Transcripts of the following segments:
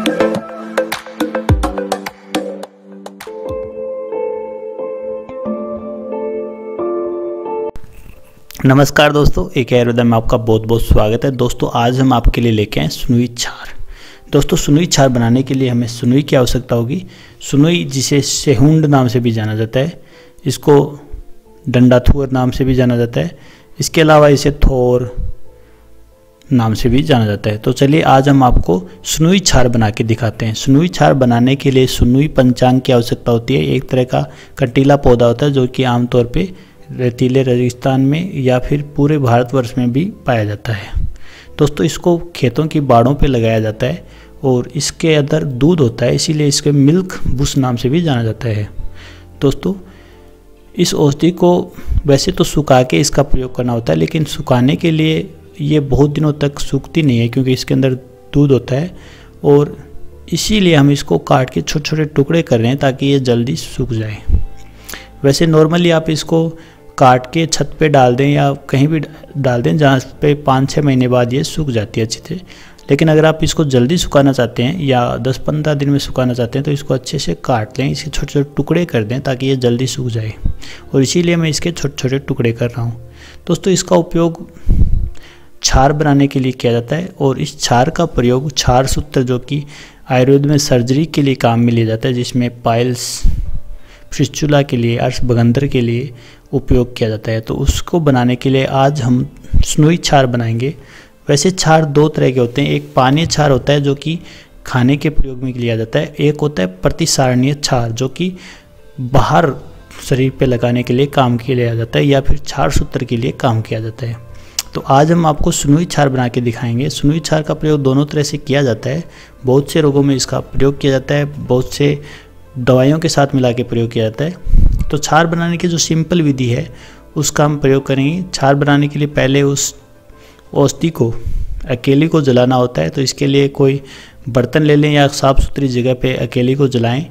नमस्कार दोस्तों, एक एरोदा में आपका बहुत बहुत स्वागत है। दोस्तों आज हम आपके लिए लेके आए सुनुई छार। दोस्तों सुनुई छार बनाने के लिए हमें सुनुई की आवश्यकता होगी। सुनुई जिसे सेहुंड नाम से भी जाना जाता है, इसको डंडाथुअर नाम से भी जाना जाता है, इसके अलावा इसे थोर नाम से भी जाना जाता है। तो चलिए आज हम आपको सुनुई छार बना के दिखाते हैं। सुनुई छार बनाने के लिए सुनुई पंचांग की आवश्यकता होती है। एक तरह का कटीला पौधा होता है जो कि आमतौर पर रेतीले रेगिस्तान में या फिर पूरे भारतवर्ष में भी पाया जाता है। दोस्तों इसको खेतों की बाड़ों पे लगाया जाता है और इसके अंदर दूध होता है, इसीलिए इसके मिल्क बुश नाम से भी जाना जाता है। दोस्तों इस औषधि को वैसे तो सुखा के इसका प्रयोग करना होता है, लेकिन सुखाने के लिए ये बहुत दिनों तक सूखती नहीं है क्योंकि इसके अंदर दूध होता है, और इसीलिए हम इसको काट के छोटे छोटे टुकड़े कर रहे हैं ताकि ये जल्दी सूख जाए। वैसे नॉर्मली आप इसको काट के छत पे डाल दें या कहीं भी डाल दें जहाँ पे 5-6 महीने बाद ये सूख जाती है अच्छे से। लेकिन अगर आप इसको जल्दी सुखाना चाहते हैं या 10-15 दिन में सुखाना चाहते हैं तो इसको अच्छे से काट लें, इसके छोटे छोटे टुकड़े कर दें ताकि ये जल्दी सूख जाए, और इसीलिए मैं इसके छोटे छोटे टुकड़े कर रहा हूँ। दोस्तों इसका उपयोग छार बनाने के लिए किया जाता है, और इस छार का प्रयोग छार सूत्र जो कि आयुर्वेद में सर्जरी के लिए काम में लिया जाता है, जिसमें पाइल्स, फिस्चुला के लिए, अर्शभगंदर के लिए उपयोग किया जाता है। तो उसको बनाने के लिए आज हम सुनुई छार बनाएंगे। वैसे छार दो तरह के होते हैं, एक पानीय छार होता है जो कि खाने के प्रयोग में लिया जाता है, एक होता है प्रतिसारणीय छार जो कि बाहर शरीर पे लगाने के लिए काम किया लिया जाता है या फिर छार सूत्र के लिए काम किया जाता है। तो आज हम आपको सुनुई छार बना के दिखाएंगे। सुनुई छार का प्रयोग दोनों तरह से किया जाता है। बहुत से रोगों में इसका प्रयोग किया जाता है, बहुत से दवाइयों के साथ मिला के प्रयोग किया जाता है। तो छार बनाने की जो सिंपल विधि है उसका हम प्रयोग करेंगे। छार बनाने के लिए पहले उस औषधि को, अकेली को जलाना होता है। तो इसके लिए कोई बर्तन ले लें या साफ़ सुथरी जगह पे अकेली को जलाएं।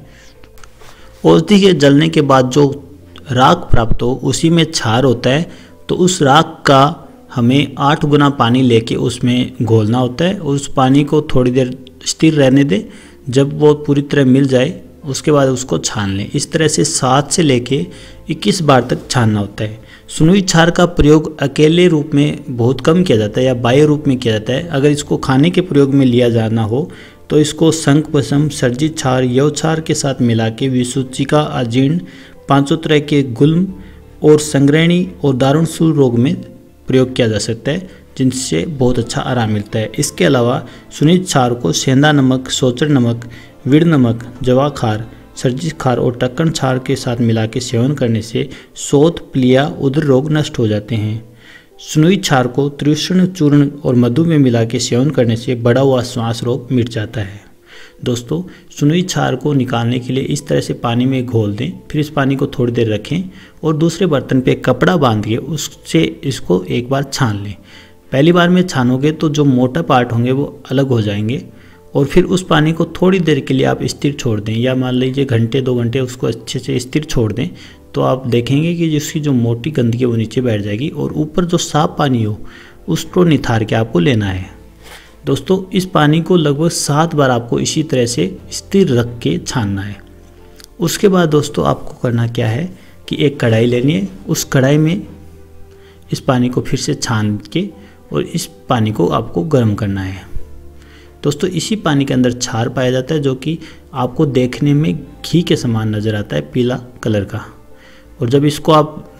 औषधि के जलने के बाद जो राख प्राप्त हो उसी में छार होता है। तो उस राख का हमें 8 गुना पानी लेके उसमें घोलना होता है, और उस पानी को थोड़ी देर स्थिर रहने दें। जब वो पूरी तरह मिल जाए उसके बाद उसको छान लें। इस तरह से 7 से लेके 21 बार तक छानना होता है। सुनुई छार का प्रयोग अकेले रूप में बहुत कम किया जाता है या बाह्य रूप में किया जाता है। अगर इसको खाने के प्रयोग में लिया जाना हो तो इसको शंख पसम, सर्जित छार, यव छार के साथ मिला के विसूचिका, अजीर्ण, 5 तरह के गुल्म और संग्रहणी और दारुणशूल रोग में प्रयोग किया जा सकता है, जिनसे बहुत अच्छा आराम मिलता है। इसके अलावा सुनुई छार को सेंधा नमक, सोचर नमक, विड़ नमक, जवाखार, सर्जित खार और टक्कन छार के साथ मिला के सेवन करने से शोथ, प्लिया, उदर रोग नष्ट हो जाते हैं। सुनुई छार को त्रिशूर्ण चूर्ण और मधु में मिला के सेवन करने से बढ़ा हुआ श्वास रोग मिट जाता है। दोस्तों सुनुई छार को निकालने के लिए इस तरह से पानी में घोल दें, फिर इस पानी को थोड़ी देर रखें और दूसरे बर्तन पे कपड़ा बांध के उससे इसको एक बार छान लें। पहली बार में छानोगे तो जो मोटा पार्ट होंगे वो अलग हो जाएंगे, और फिर उस पानी को थोड़ी देर के लिए आप स्थिर छोड़ दें, या मान लीजिए घंटे 2 घंटे उसको अच्छे से स्थिर छोड़ दें। तो आप देखेंगे कि जिसकी जो मोटी गंदगी है वो नीचे बैठ जाएगी, और ऊपर जो साफ पानी हो उसको निथार के आपको लेना है। दोस्तों इस पानी को लगभग 7 बार आपको इसी तरह से स्थिर रख के छानना है। उसके बाद दोस्तों आपको करना क्या है कि एक कढ़ाई लेनी है, उस कढ़ाई में इस पानी को फिर से छान के और इस पानी को आपको गर्म करना है। दोस्तों इसी पानी के अंदर छार पाया जाता है जो कि आपको देखने में घी के समान नज़र आता है, पीला कलर का। और जब इसको आप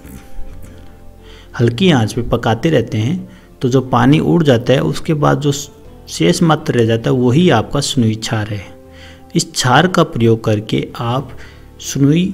हल्की आंच पे पकाते रहते हैं तो जो पानी उड़ जाता है उसके बाद जो शेष मात्र रह जाता है वही आपका सुनुई छार है। इस छार का प्रयोग करके आप सुनुई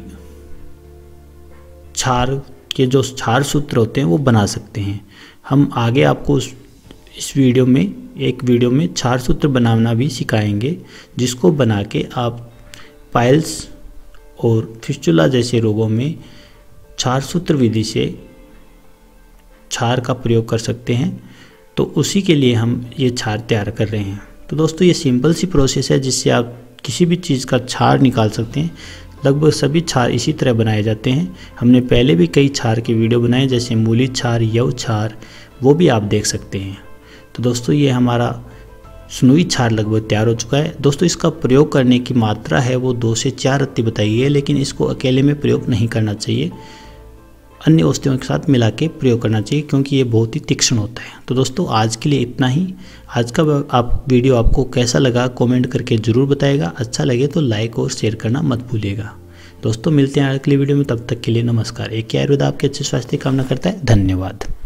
छार के जो छार सूत्र होते हैं वो बना सकते हैं। हम आगे आपको इस एक वीडियो में छार सूत्र बनाना भी सिखाएंगे, जिसको बना के आप पाइल्स और फिस्चुला जैसे रोगों में छार सूत्र विधि से छार का प्रयोग कर सकते हैं। तो उसी के लिए हम ये छार तैयार कर रहे हैं। तो दोस्तों ये सिंपल सी प्रोसेस है जिससे आप किसी भी चीज़ का छार निकाल सकते हैं। लगभग सभी छार इसी तरह बनाए जाते हैं। हमने पहले भी कई छार के वीडियो बनाए, जैसे मूली छार, यव छार, वो भी आप देख सकते हैं। तो दोस्तों ये हमारा सुनुई क्षार लगभग तैयार हो चुका है। दोस्तों इसका प्रयोग करने की मात्रा है वो 2 से 4 रत्ती बताई है, लेकिन इसको अकेले में प्रयोग नहीं करना चाहिए, अन्य औषधियों के साथ मिला के प्रयोग करना चाहिए, क्योंकि ये बहुत ही तीक्ष्ण होता है। तो दोस्तों आज के लिए इतना ही। आज का वीडियो आपको कैसा लगा कमेंट करके ज़रूर बताइएगा। अच्छा लगे तो लाइक और शेयर करना मत भूलिएगा। दोस्तों मिलते हैं अगली वीडियो में, तब तक के लिए नमस्कार। एक आयुर्वेद आपके अच्छे स्वास्थ्य की कामना करता है। धन्यवाद।